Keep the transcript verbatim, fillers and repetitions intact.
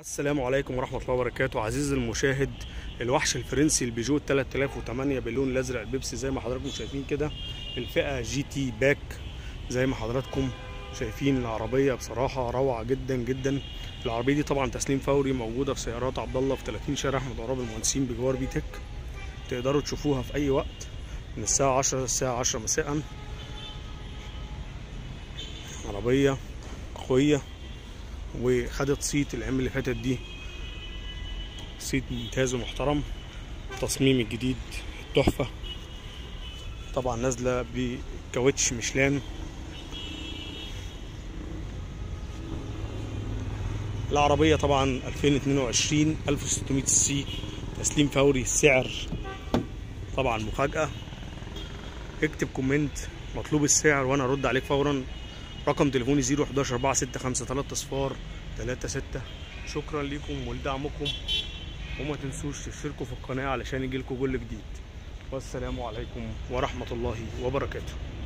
السلام عليكم ورحمة الله وبركاته. عزيزي المشاهد، الوحش الفرنسي البيجو ثلاثة آلاف وثمانية باللون الازرق البيبسي زي ما حضراتكم شايفين كده، الفئة جي تي باك. زي ما حضراتكم شايفين العربية بصراحة روعة جدا جدا. العربية دي طبعا تسليم فوري، موجودة في سيارات عبد الله في ثلاثين شارع احمد عراب المهندسين بجوار بيتك. تقدروا تشوفوها في اي وقت من الساعة عشرة للساعة عشرة مساء. عربية قوية وخدت صيت الايام اللي فاتت دي، صيت ممتاز ومحترم. التصميم الجديد تحفة، طبعا نازلة بكاوتش ميشلان. العربية طبعا ألفين واثنين وعشرين ألف وستمية سي، تسليم فوري. السعر طبعا مفاجأة. اكتب كومنت مطلوب السعر وانا ارد عليك فورا. رقم تليفوني صفر واحد واحد أربعة ستة خمسة ثلاثة صفار ثلاثة ستة. شكرا لكم ولدعمكم، وما تنسوش تشتركوا في القناة علشان يجيلكوا كل جديد. والسلام عليكم ورحمة الله وبركاته.